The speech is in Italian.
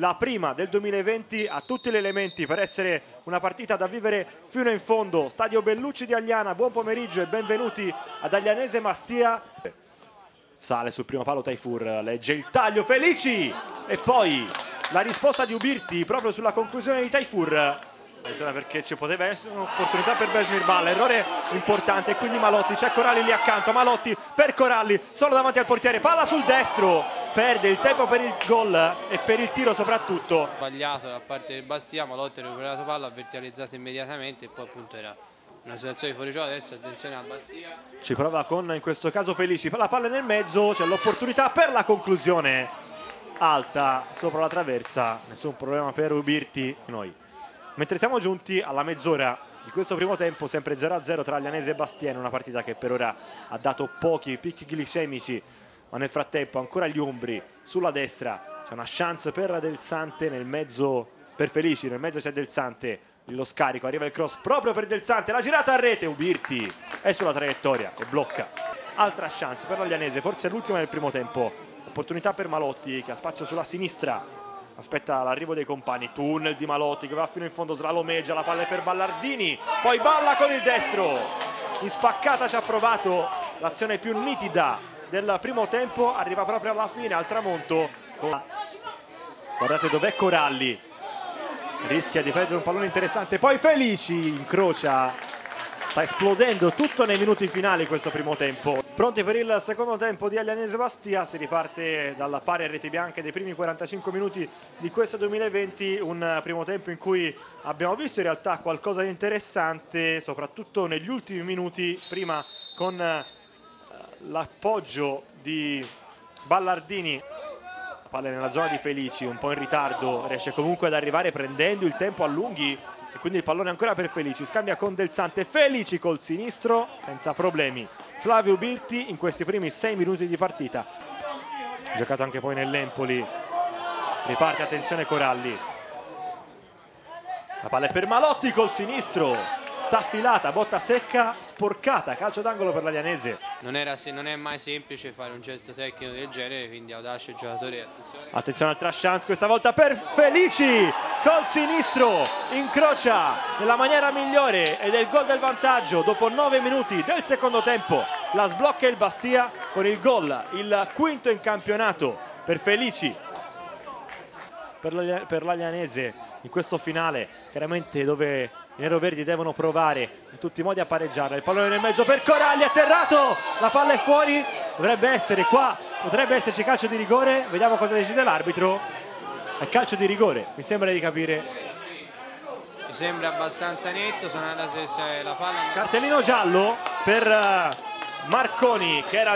la prima del 2020, ha tutti gli elementi per essere una partita da vivere fino in fondo. Stadio Bellucci di Agliana, buon pomeriggio e benvenuti ad Aglianese Bastia. Sale sul primo palo Tayfur, legge il taglio, Felici! E poi la risposta di Ubirti proprio sulla conclusione di Tayfur. Perché ci poteva essere un'opportunità per Besmir Balla, errore importante, e quindi Malotti, c'è Coralli lì accanto, Malotti per Coralli, solo davanti al portiere, palla sul destro, perde il tempo per il gol e per il tiro soprattutto. Sbagliato da parte del Bastia, Malotti ha recuperato palla, ha verticalizzato immediatamente e poi appunto era una situazione di fuorigioco. Adesso attenzione al Bastia. Ci prova con, in questo caso, Felici, la palla nel mezzo, c'è l'opportunità per la conclusione alta sopra la traversa, nessun problema per Ubirti. Noi mentre siamo giunti alla mezz'ora di questo primo tempo, sempre 0-0 tra Aglianese e Bastia, in una partita che per ora ha dato pochi picchi glicemici, ma nel frattempo ancora gli ombri sulla destra. C'è una chance per Del Sante, nel mezzo per Felici, nel mezzo c'è Del Sante, lo scarico, arriva il cross proprio per Del Sante, la girata a rete, Ubirti è sulla traiettoria e blocca. Altra chance per l'Aglianese, forse l'ultima del primo tempo, opportunità per Malotti che ha spazio sulla sinistra, aspetta l'arrivo dei compagni, tunnel di Malotti che va fino in fondo, slalomeggia, la palla è per Ballardini, poi Balla con il destro, in spaccata ci ha provato, l'azione più nitida del primo tempo, arriva proprio alla fine, al tramonto. Guardate dov'è Coralli, rischia di perdere un pallone interessante, poi Felici incrocia. Sta esplodendo tutto nei minuti finali questo primo tempo. Pronti per il secondo tempo di Aglianese Bastia, si riparte dalla pari a reti bianche dei primi 45 minuti di questo 2020, un primo tempo in cui abbiamo visto in realtà qualcosa di interessante, soprattutto negli ultimi minuti, prima con l'appoggio di Ballardini. La palla è nella zona di Felici, un po' in ritardo, riesce comunque ad arrivare prendendo il tempo a lunghi. E quindi il pallone ancora per Felici, scambia con Del Sante, Felici col sinistro senza problemi. Flavio Ubirti in questi primi 6 minuti di partita, giocato anche poi nell'Empoli, riparte, attenzione Coralli, la palla è per Malotti col sinistro, sta affilata, botta secca, sporcata, calcio d'angolo per l'Aglianese. Non è mai semplice fare un gesto tecnico del genere, quindi audace il giocatore. Attenzione altra chance, questa volta per Felici col sinistro, incrocia nella maniera migliore ed è il gol del vantaggio dopo 9 minuti del secondo tempo. La sblocca il Bastia con il gol, il quinto in campionato per Felici, per l'Aglianese in questo finale, chiaramente dove i neroverdi devono provare in tutti i modi a pareggiare. Il pallone nel mezzo per Coralli, atterrato, la palla è fuori, dovrebbe essere qua, potrebbe esserci calcio di rigore, vediamo cosa decide l'arbitro. È calcio di rigore, mi sembra di capire. Mi sembra abbastanza netto, sono andate la palla. Cartellino giallo per Marconi che era